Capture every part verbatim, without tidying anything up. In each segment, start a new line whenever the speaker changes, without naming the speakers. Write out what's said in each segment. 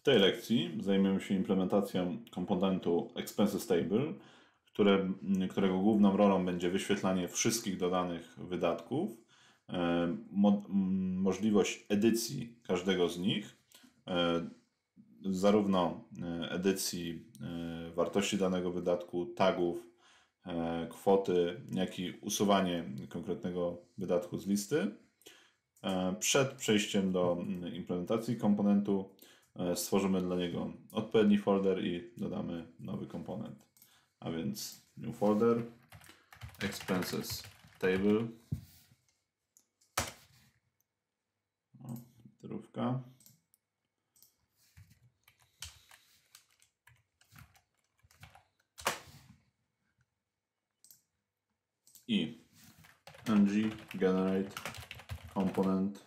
W tej lekcji zajmiemy się implementacją komponentu Expenses Table, które, którego główną rolą będzie wyświetlanie wszystkich dodanych wydatków, mo, możliwość edycji każdego z nich, zarówno edycji wartości danego wydatku, tagów, kwoty, jak i usuwanie konkretnego wydatku z listy. Przed przejściem do implementacji komponentu stworzymy dla niego odpowiedni folder i dodamy nowy komponent. A więc new folder, expenses table, o, literówka. I ng generate component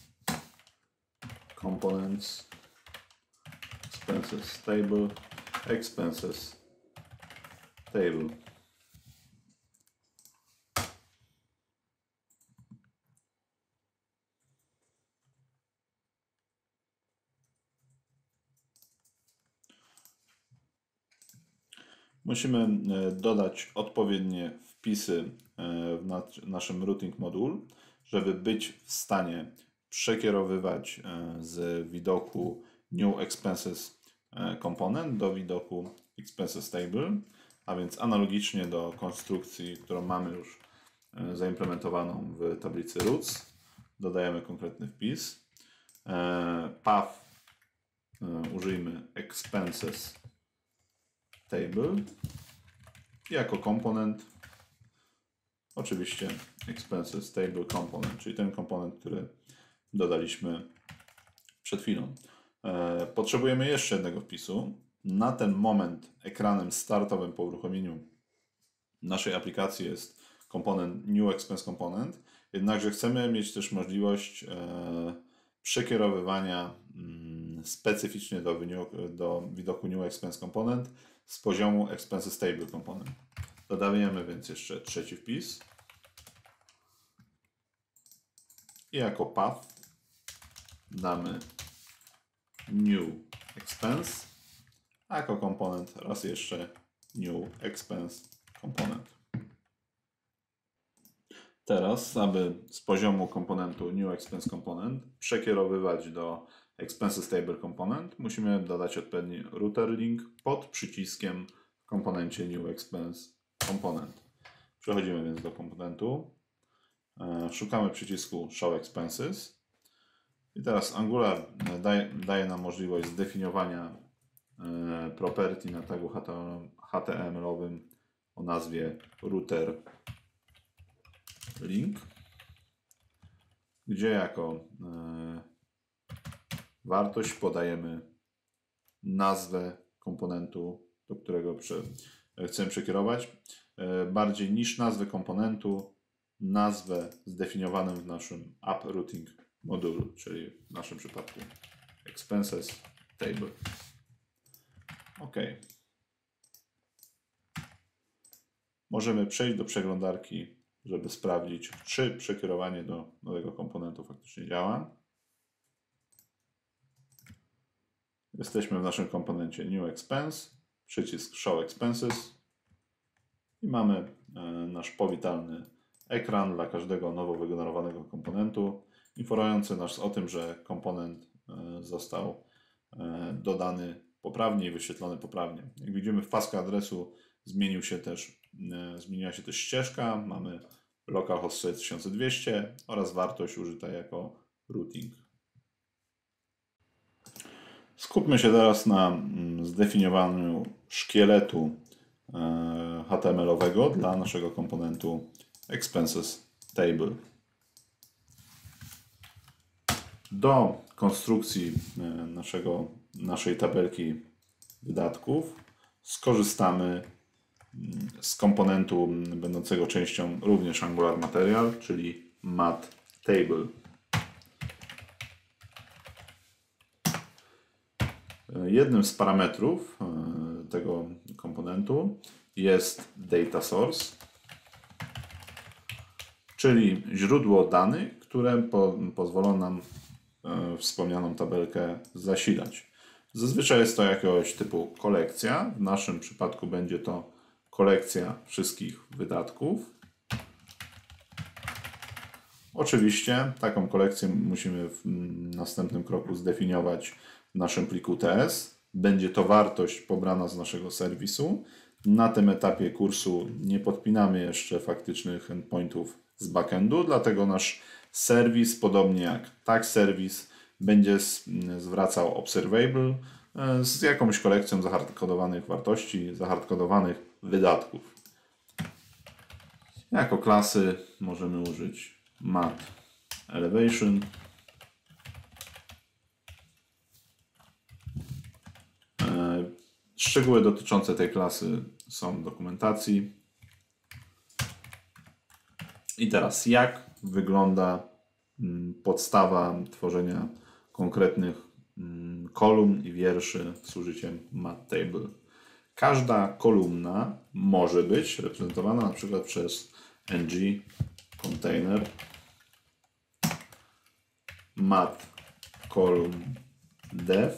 components expenses table expenses table. Musimy dodać odpowiednie wpisy w naszym routing module, żeby być w stanie przekierowywać z widoku New Expenses Component do widoku Expenses Table, a więc analogicznie do konstrukcji, którą mamy już zaimplementowaną w tablicy roots, dodajemy konkretny wpis. Path użyjmy Expenses Table jako komponent, oczywiście Expenses Table Component, czyli ten komponent, który dodaliśmy przed chwilą. Potrzebujemy jeszcze jednego wpisu. Na ten moment ekranem startowym po uruchomieniu naszej aplikacji jest komponent New Expense Component, jednakże chcemy mieć też możliwość przekierowywania specyficznie do, do widoku New Expense Component z poziomu Expenses Table Component. Dodajemy więc jeszcze trzeci wpis i jako path damy New Expense, a jako komponent raz jeszcze New Expense Component. Teraz, aby z poziomu komponentu New Expense Component przekierowywać do Expenses Table Component, musimy dodać odpowiedni router link pod przyciskiem w komponencie New Expense Component. Przechodzimy więc do komponentu, szukamy przycisku Show Expenses i teraz Angular daje, daje nam możliwość zdefiniowania property na tagu H T M L-owym o nazwie router link, gdzie jako wartość podajemy nazwę komponentu, do którego chcemy przekierować. Bardziej niż nazwę komponentu, nazwę zdefiniowaną w naszym app routing module, czyli w naszym przypadku expenses table. OK. Możemy przejść do przeglądarki, żeby sprawdzić, czy przekierowanie do nowego komponentu faktycznie działa. Jesteśmy w naszym komponencie New Expense, przycisk Show Expenses i mamy nasz powitalny ekran dla każdego nowo wygenerowanego komponentu, informujący nas o tym, że komponent został dodany poprawnie i wyświetlony poprawnie. Jak widzimy, w pasku adresu zmienił się też, zmieniła się też ścieżka. Mamy localhost tysiąc dwieście oraz wartość użyta jako routing. Skupmy się teraz na zdefiniowaniu szkieletu H T M L-owego dla naszego komponentu Expenses Table. Do konstrukcji naszego, naszej tabelki wydatków skorzystamy z komponentu będącego częścią również Angular Material, czyli mat table. Jednym z parametrów tego komponentu jest data source, czyli źródło danych, które po, pozwolą nam e, wspomnianą tabelkę zasilać. Zazwyczaj jest to jakiegoś typu kolekcja. W naszym przypadku będzie to kolekcja wszystkich wydatków. Oczywiście taką kolekcję musimy w następnym kroku zdefiniować w naszym pliku T S. Będzie to wartość pobrana z naszego serwisu. Na tym etapie kursu nie podpinamy jeszcze faktycznych endpointów z backendu, dlatego nasz serwis, podobnie jak tag serwis, będzie zwracał observable z jakąś kolekcją zahardkodowanych wartości, zahardkodowanych wydatków. Jako klasy możemy użyć mat elevation, szczegóły dotyczące tej klasy są w dokumentacji. I teraz jak wygląda podstawa tworzenia konkretnych kolumn i wierszy z użyciem mat table. Każda kolumna może być reprezentowana na przykład przez ng container mat column dev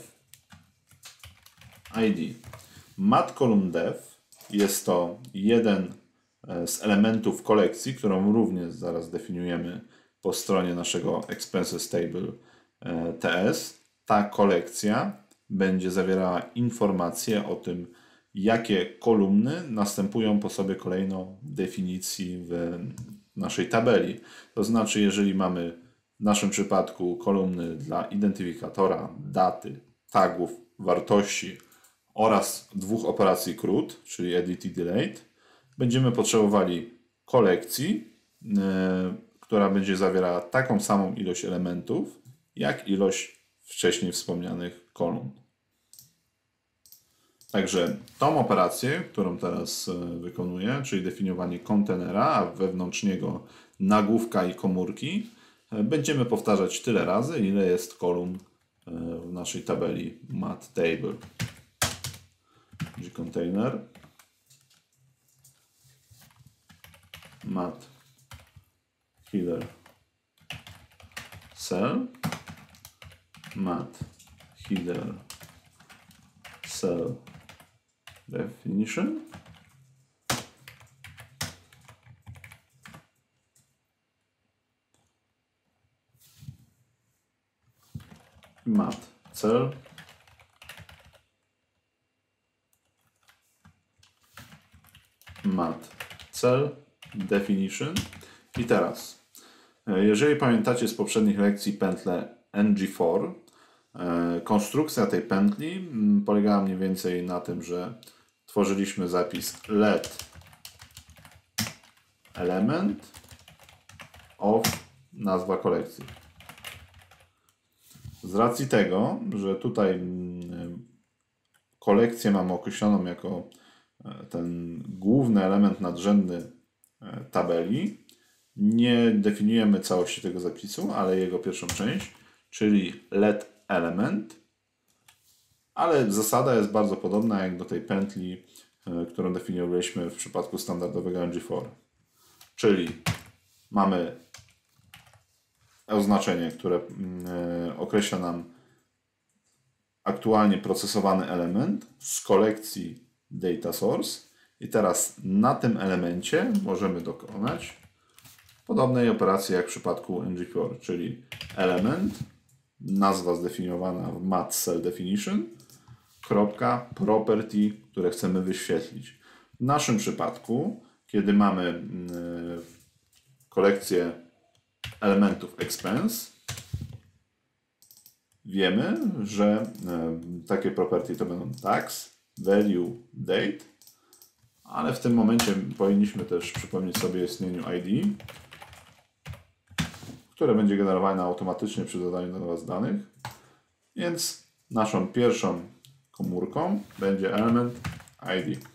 id. Mat column dev jest to jeden z elementów kolekcji, którą również zaraz definiujemy po stronie naszego expenses table T S. Ta kolekcja będzie zawierała informacje o tym, jakie kolumny następują po sobie kolejno definicji w naszej tabeli. To znaczy, jeżeli mamy w naszym przypadku kolumny dla identyfikatora, daty, tagów, wartości oraz dwóch operacji C R U T, czyli edit i delete, będziemy potrzebowali kolekcji, yy, która będzie zawierała taką samą ilość elementów, jak ilość wcześniej wspomnianych kolumn. Także tą operację, którą teraz wykonuję, czyli definiowanie kontenera, a wewnątrz niego nagłówka i komórki, będziemy powtarzać tyle razy, ile jest kolumn w naszej tabeli mat table. Czyli container mat header cell mat header cell definition mat cell mat cell definition. I teraz, jeżeli pamiętacie z poprzednich lekcji pętlę N G cztery, konstrukcja tej pętli polegała mniej więcej na tym, że tworzyliśmy zapis let element of nazwa kolekcji. Z racji tego, że tutaj kolekcję mamy określoną jako ten główny element nadrzędny tabeli, nie definiujemy całości tego zapisu, ale jego pierwszą część, czyli let element, ale zasada jest bardzo podobna jak do tej pętli, którą definiowaliśmy w przypadku standardowego N G cztery. Czyli mamy oznaczenie, które określa nam aktualnie procesowany element z kolekcji data source i teraz na tym elemencie możemy dokonać podobnej operacji jak w przypadku N G cztery, czyli element, nazwa zdefiniowana w mat cell definition, kropka, property, które chcemy wyświetlić. W naszym przypadku, kiedy mamy kolekcję elementów expense, wiemy, że takie property to będą tax, value, date, ale w tym momencie powinniśmy też przypomnieć sobie o istnieniu I D, które będzie generowane automatycznie przy dodaniu do Was danych. Więc naszą pierwszą komórką będzie element I D.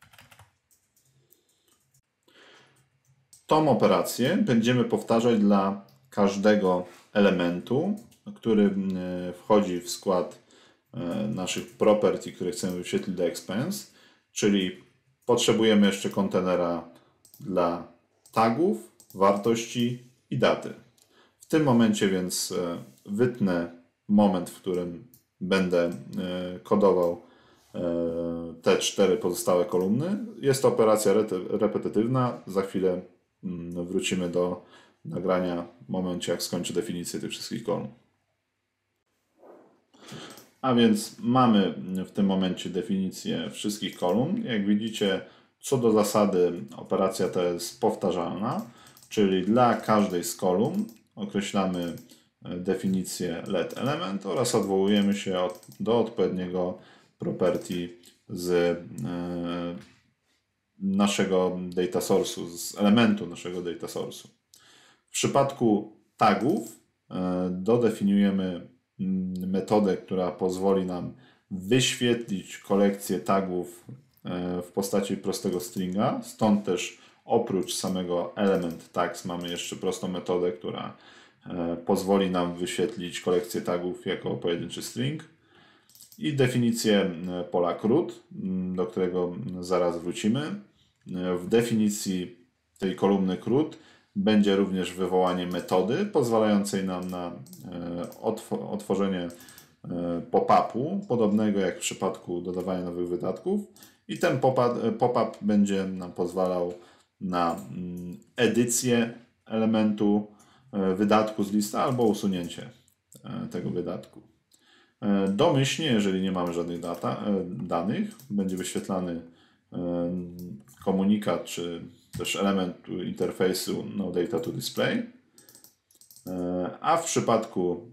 Tą operację będziemy powtarzać dla każdego elementu, który wchodzi w skład naszych property, które chcemy wyświetlić do expense, czyli potrzebujemy jeszcze kontenera dla tagów, wartości i daty. W tym momencie więc wytnę moment, w którym będę kodował te cztery pozostałe kolumny. Jest to operacja repetytywna. Za chwilę wrócimy do nagrania w momencie, jak skończę definicję tych wszystkich kolumn. A więc mamy w tym momencie definicję wszystkich kolumn. Jak widzicie, co do zasady operacja ta jest powtarzalna, czyli dla każdej z kolumn określamy definicję let element oraz odwołujemy się od, do odpowiedniego property z naszego data source'u, z elementu naszego data source'u. W przypadku tagów dodefiniujemy metodę, która pozwoli nam wyświetlić kolekcję tagów w postaci prostego stringa. Stąd też oprócz samego element tags mamy jeszcze prostą metodę, która pozwoli nam wyświetlić kolekcję tagów jako pojedynczy string. I definicję pola CRUD, do którego zaraz wrócimy. W definicji tej kolumny CRUD będzie również wywołanie metody pozwalającej nam na otworzenie pop-upu, podobnego jak w przypadku dodawania nowych wydatków. I ten pop-up będzie nam pozwalał na edycję elementu wydatku z listy albo usunięcie tego wydatku. Domyślnie, jeżeli nie mamy żadnych data, danych, będzie wyświetlany komunikat czy też element interfejsu no data to display, a w przypadku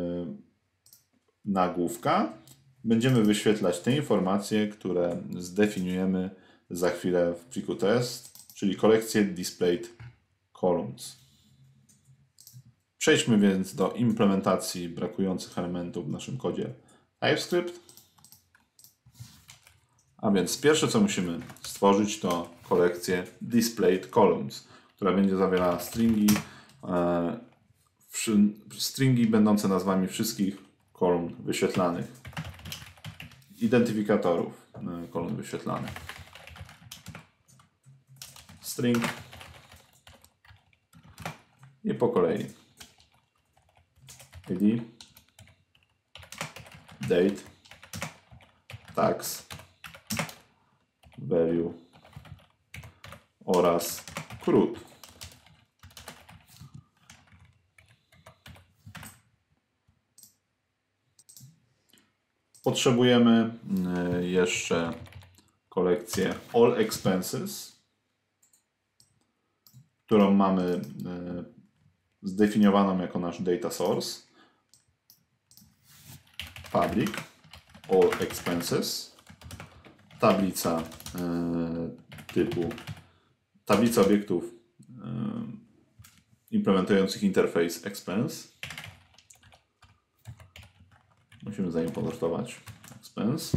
nagłówka będziemy wyświetlać te informacje, które zdefiniujemy za chwilę w pliku test, czyli kolekcję displayed columns. Przejdźmy więc do implementacji brakujących elementów w naszym kodzie TypeScript. A więc pierwsze, co musimy stworzyć, to kolekcję displayed columns, która będzie zawierała stringi, e, stringi będące nazwami wszystkich kolumn wyświetlanych, identyfikatorów e, kolumn wyświetlanych. String i po kolei I D, date, tags, value oraz CRUD. Potrzebujemy jeszcze kolekcję all expenses, którą mamy zdefiniowaną jako nasz data source. Public all expenses, tablica e, typu tablica obiektów e, implementujących interfejs expense. Musimy zaimportować expense.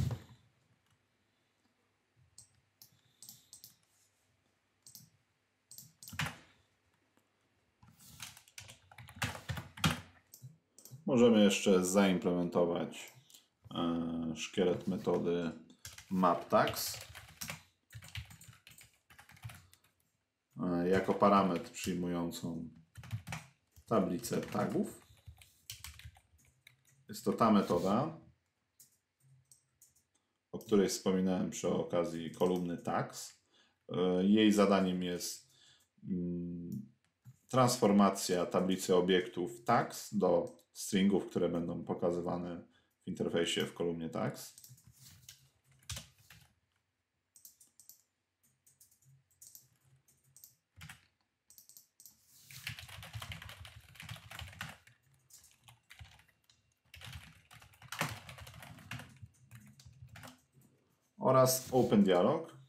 Możemy jeszcze zaimplementować e, szkielet metody mapTags e, jako parametr przyjmującą tablicę tagów. Jest to ta metoda, o której wspominałem przy okazji kolumny tags. E, jej zadaniem jest mm, transformacja tablicy obiektów tags do stringów, które będą pokazywane w interfejsie w kolumnie tags. Oraz OpenDialog,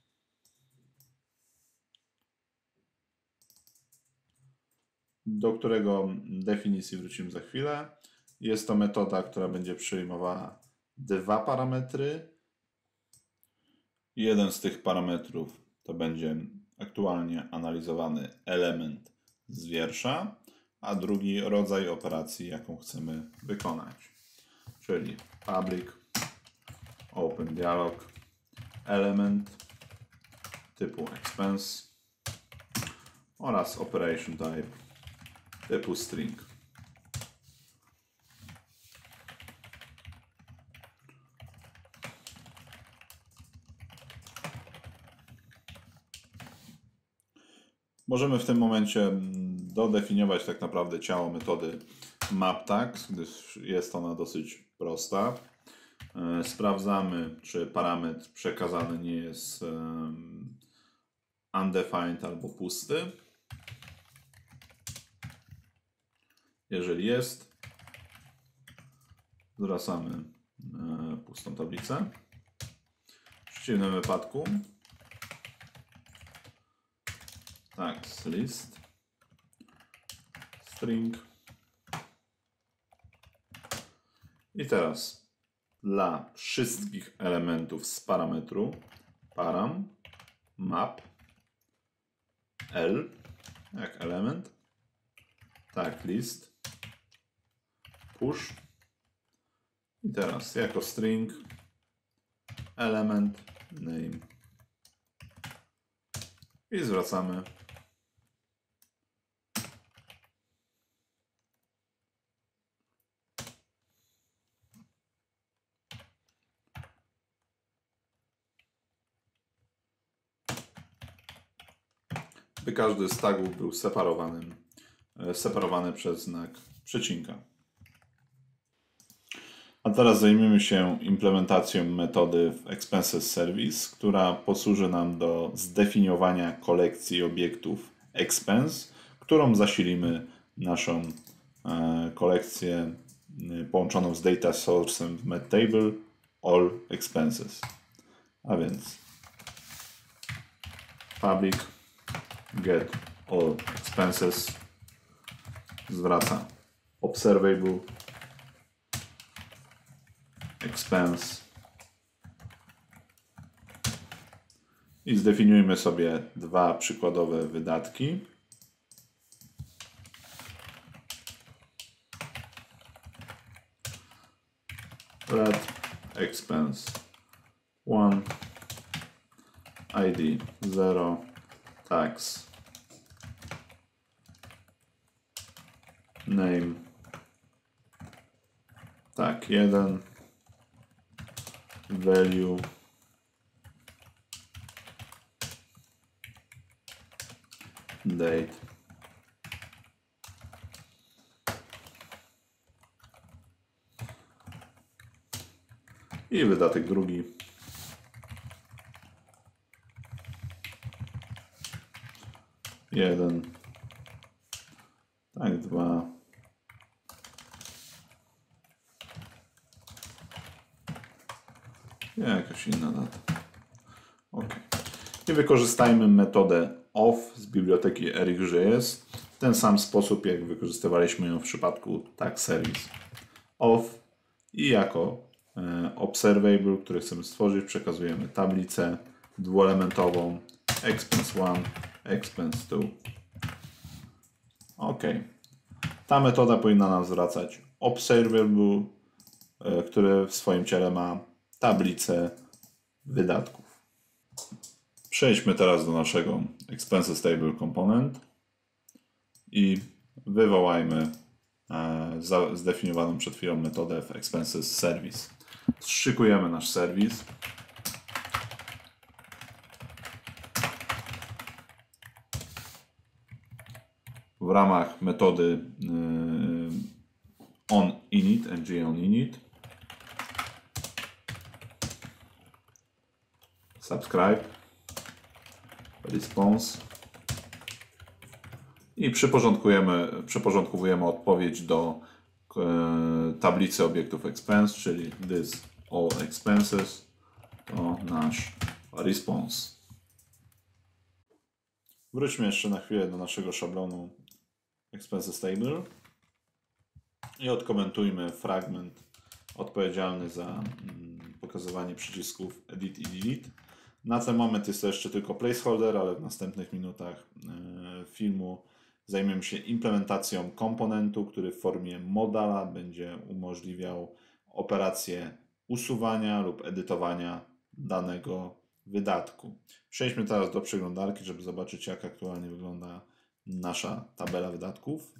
do którego definicji wrócimy za chwilę. Jest to metoda, która będzie przyjmowała dwa parametry. Jeden z tych parametrów to będzie aktualnie analizowany element z wiersza, a drugi rodzaj operacji, jaką chcemy wykonać. Czyli public OpenDialog element typu expense oraz operation type typu string. Możemy w tym momencie dodefiniować tak naprawdę ciało metody mapTags, gdyż jest ona dosyć prosta. Sprawdzamy, czy parametr przekazany nie jest undefined albo pusty. Jeżeli jest, zwracamy pustą tablicę. W przeciwnym wypadku tags list string. I teraz dla wszystkich elementów z parametru param map L jak element, tag list push i teraz jako string element name i zwracamy by każdy z tagów był separowanym, separowany przez znak przecinka. A teraz zajmiemy się implementacją metody w Expenses Service, która posłuży nam do zdefiniowania kolekcji obiektów expense, którą zasilimy naszą e, kolekcję e, połączoną z data source'em w MetTable all expenses. A więc public get all expenses zwraca observable expense i zdefiniujmy sobie dwa przykładowe wydatki. Let expense one I D zero tax name tak jeden value date i wydatek drugi jeden tak dwa jakaś inna data. OK. I wykorzystajmy metodę of z biblioteki Arix.js w ten sam sposób, jak wykorzystywaliśmy ją w przypadku tag service. Of i jako e, observable, który chcemy stworzyć, przekazujemy tablicę dwuelementową expense one, expense two. OK. Ta metoda powinna nam zwracać observable, e, który w swoim ciele ma tablicę wydatków. Przejdźmy teraz do naszego Expenses Table Component i wywołajmy e, zdefiniowaną przed chwilą metodę w Expenses Service. Szykujemy nasz serwis. W ramach metody y, onInit, ngOnInit subscribe, response i przyporządkujemy, przyporządkowujemy odpowiedź do e, tablicy obiektów expense, czyli this all expenses to nasz response. Wróćmy jeszcze na chwilę do naszego szablonu Expenses Table i odkomentujmy fragment odpowiedzialny za mm, pokazywanie przycisków Edit i Delete. Na ten moment jest to jeszcze tylko placeholder, ale w następnych minutach y, filmu zajmiemy się implementacją komponentu, który w formie modala będzie umożliwiał operację usuwania lub edytowania danego wydatku. Przejdźmy teraz do przeglądarki, żeby zobaczyć, jak aktualnie wygląda nasza tabela wydatków.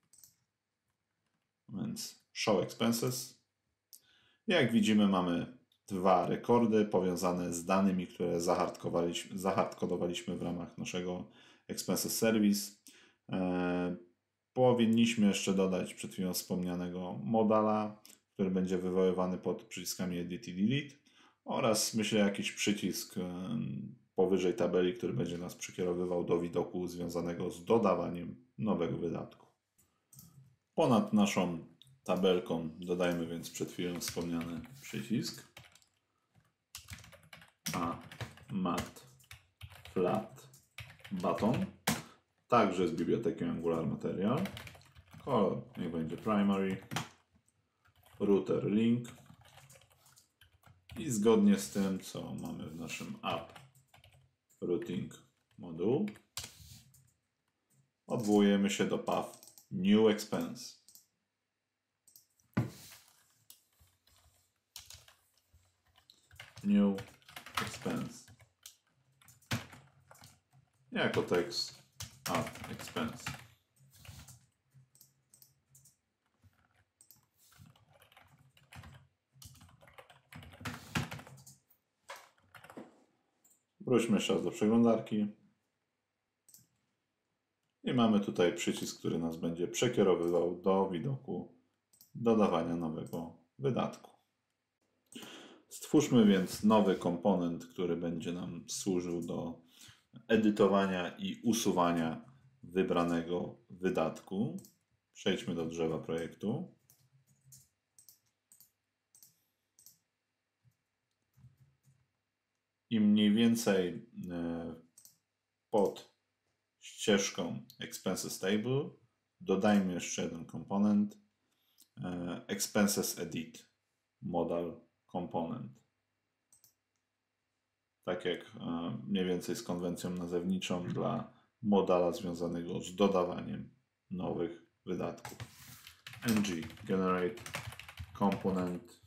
Więc Show Expenses. Jak widzimy, mamy dwa rekordy powiązane z danymi, które zahardkodowaliśmy w ramach naszego Expenses Service. E, powinniśmy jeszcze dodać przed chwilą wspomnianego modala, który będzie wywoływany pod przyciskami Edit i Delete, oraz myślę jakiś przycisk e, powyżej tabeli, który będzie nas przekierowywał do widoku związanego z dodawaniem nowego wydatku. Ponad naszą tabelką dodajmy więc przed chwilą wspomniany przycisk a mat flat button, także z biblioteki Angular Material. Kolor niech będzie primary, router link i zgodnie z tym, co mamy w naszym app routing moduł, odwołujemy się do path new expense. New expense jako tekst add expense. Wróćmy jeszcze raz do przeglądarki i mamy tutaj przycisk, który nas będzie przekierowywał do widoku dodawania nowego wydatku. Stwórzmy więc nowy komponent, który będzie nam służył do edytowania i usuwania wybranego wydatku. Przejdźmy do drzewa projektu. I mniej więcej pod ścieżką Expenses Table dodajmy jeszcze jeden komponent Expenses Edit Modal Component. Tak jak mniej więcej z konwencją nazewniczą dla modala związanego z dodawaniem nowych wydatków. Ng generate component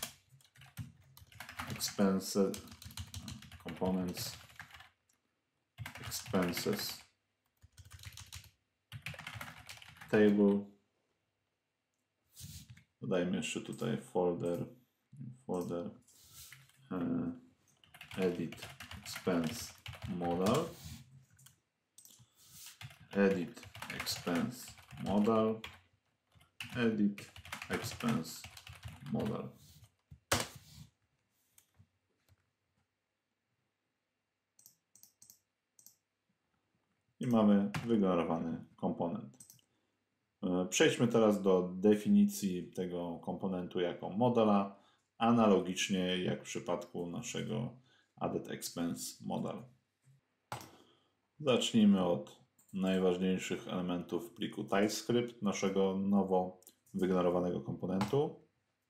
expenses components expenses table. Dodajmy jeszcze tutaj folder folder uh, edit expense modal, edit expense modal, edit expense modal. I mamy wygenerowany komponent. Przejdźmy teraz do definicji tego komponentu jako modela, analogicznie jak w przypadku naszego added expense model. Zacznijmy od najważniejszych elementów pliku TypeScript, naszego nowo wygenerowanego komponentu.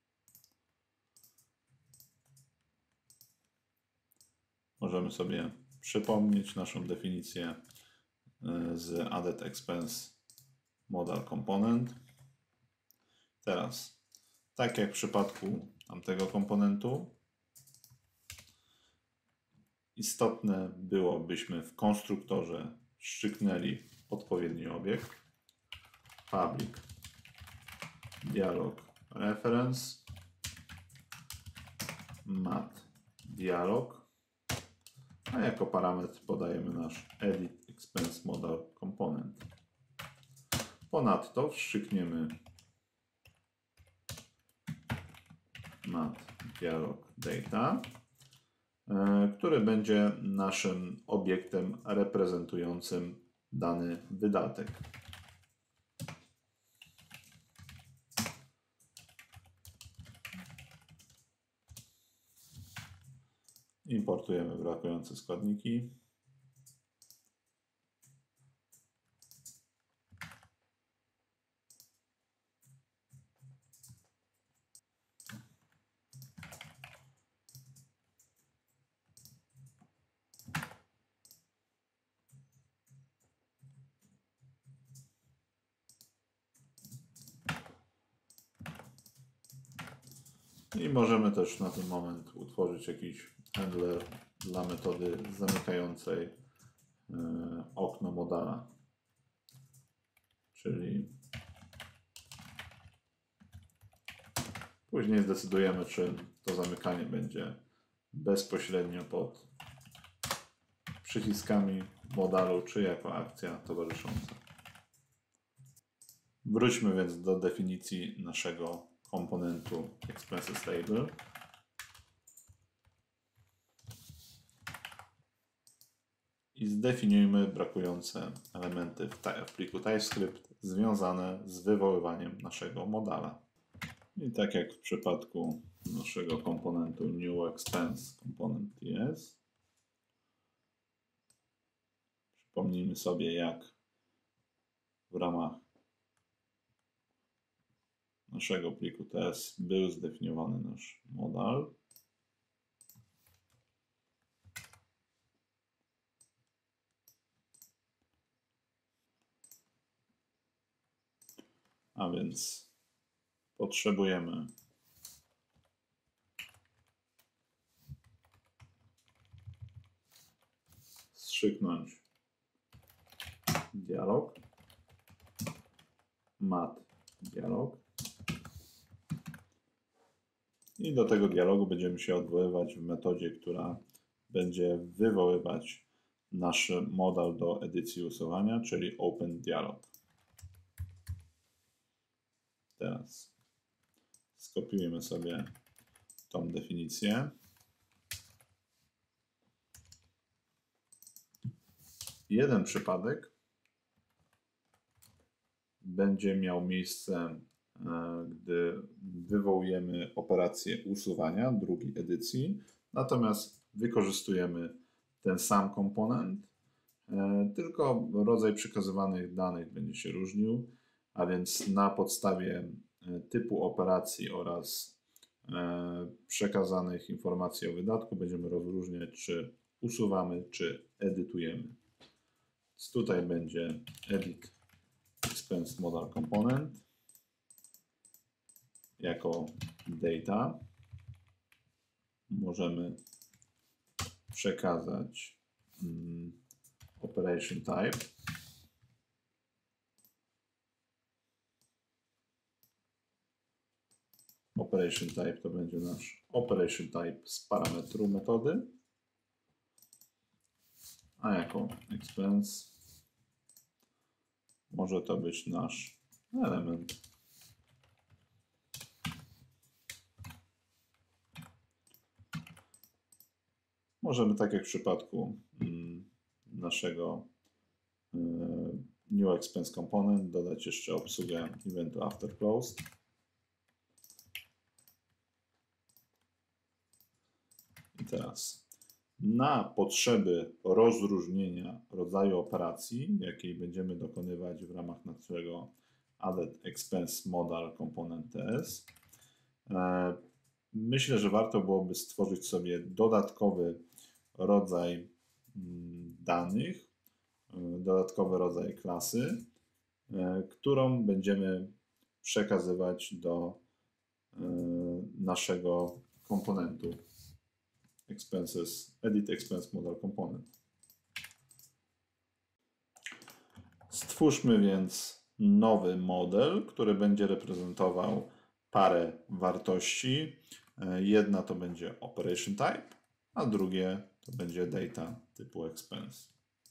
Możemy sobie przypomnieć naszą definicję z added expense model component. Teraz, tak jak w przypadku tamtego komponentu, istotne było, byśmy w konstruktorze strzyknęli odpowiedni obiekt public dialog reference mat dialog, a jako parametr podajemy nasz edit expense model component. Ponadto wstrzykniemy mat dialog data, który będzie naszym obiektem reprezentującym dany wydatek. Importujemy brakujące składniki. I możemy też na ten moment utworzyć jakiś handler dla metody zamykającej yy, okno modala. Czyli później zdecydujemy, czy to zamykanie będzie bezpośrednio pod przyciskami modalu, czy jako akcja towarzysząca. Wróćmy więc do definicji naszego komponentu Expenses Table. I zdefiniujmy brakujące elementy w pliku TypeScript związane z wywoływaniem naszego modala. I tak jak w przypadku naszego komponentu New Expense Component T S, przypomnijmy sobie, jak w ramach naszego pliku T S był zdefiniowany nasz modal. A więc potrzebujemy wstrzyknąć dialog, mat dialog i do tego dialogu będziemy się odwoływać w metodzie, która będzie wywoływać nasz modal do edycji usuwania, czyli open dialog. Teraz skopiujemy sobie tą definicję. Jeden przypadek będzie miał miejsce, gdy wywołujemy operację usuwania, drugi edycji, natomiast wykorzystujemy ten sam komponent, tylko rodzaj przekazywanych danych będzie się różnił, a więc na podstawie typu operacji oraz przekazanych informacji o wydatku będziemy rozróżniać, czy usuwamy, czy edytujemy. Więc tutaj będzie edit expense modal component jako data. Możemy przekazać um, operation type. Operation type to będzie nasz operation type z parametru metody, a jako expense może to być nasz element. Możemy, tak jak w przypadku mm, naszego y, New Expense Component, dodać jeszcze obsługę eventu after closed. I teraz na potrzeby rozróżnienia rodzaju operacji, jakiej będziemy dokonywać w ramach naszego Added Expense Modal Component T S, myślę, że warto byłoby stworzyć sobie dodatkowy rodzaj danych, dodatkowy rodzaj klasy, którą będziemy przekazywać do naszego komponentu Expenses, Edit Expense Modal Component. Stwórzmy więc nowy model, który będzie reprezentował parę wartości. Jedna to będzie Operation Type, a drugie to będzie data typu Expense.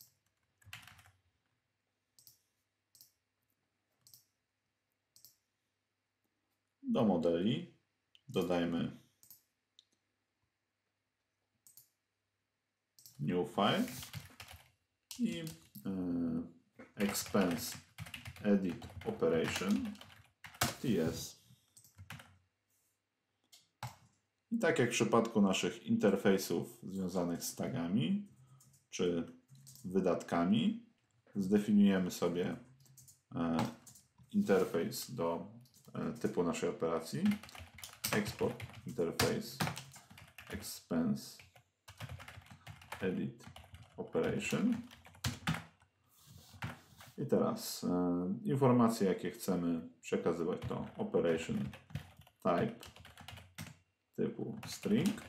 Do modeli dodajmy new file i y, expense edit operation ts. I tak jak w przypadku naszych interfejsów związanych z tagami czy wydatkami, zdefiniujemy sobie y, interfejs do y, typu naszej operacji. Export interface expense edit operation. I teraz e, informacje, jakie chcemy przekazywać, to operation type typu string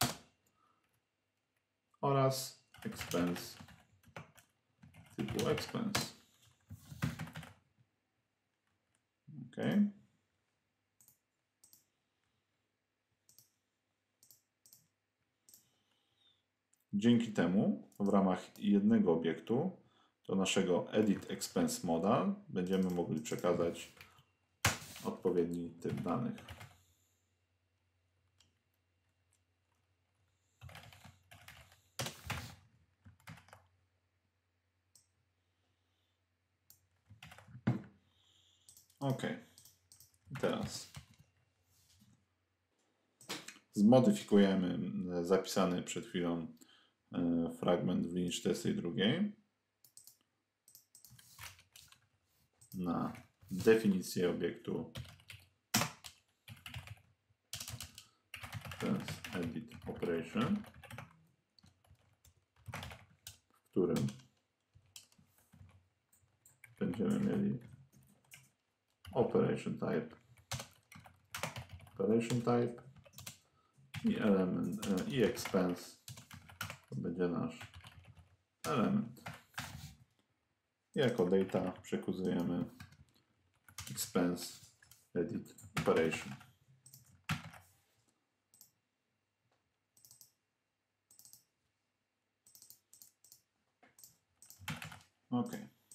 oraz expense typu expense. OK. Dzięki temu w ramach jednego obiektu do naszego Edit Expense Modal będziemy mogli przekazać odpowiedni typ danych. OK. I teraz zmodyfikujemy zapisany przed chwilą fragment w linii czterdziestej drugiej na definicję obiektu Edit Operation, w którym będziemy mieli Operation Type, Operation Type i element i expense to będzie nasz element. I jako data przekazujemy expense edit operation. OK.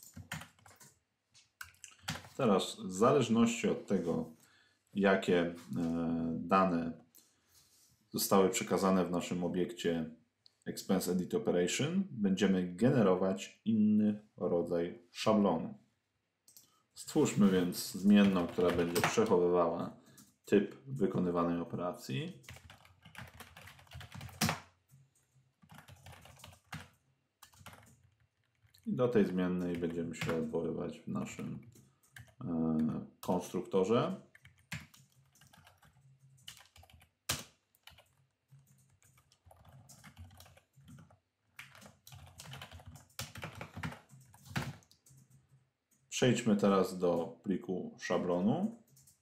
Teraz w zależności od tego, jakie e, dane zostały przekazane w naszym obiekcie Expense Edit Operation, będziemy generować inny rodzaj szablonu. Stwórzmy więc zmienną, która będzie przechowywała typ wykonywanej operacji. I do tej zmiennej będziemy się odwoływać w naszym e, konstruktorze. Przejdźmy teraz do pliku szablonu.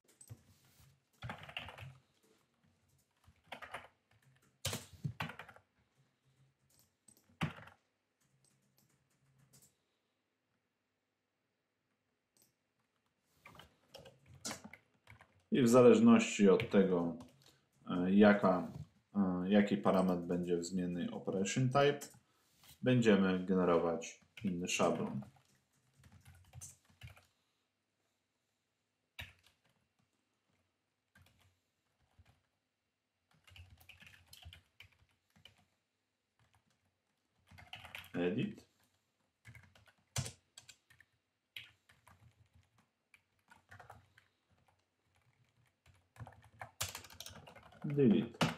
I w zależności od tego, jaka, jaki parametr będzie w zmiennej Operation Type, będziemy generować inny szablon. Edit. Delete.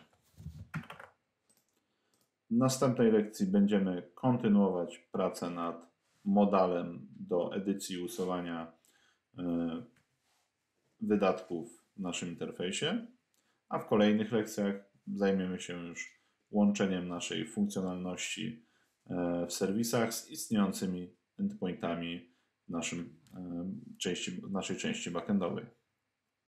W następnej lekcji będziemy kontynuować pracę nad modalem do edycji i usuwania wydatków w naszym interfejsie, a w kolejnych lekcjach zajmiemy się już łączeniem naszej funkcjonalności w serwisach z istniejącymi endpointami w, naszym, części, w naszej części backendowej.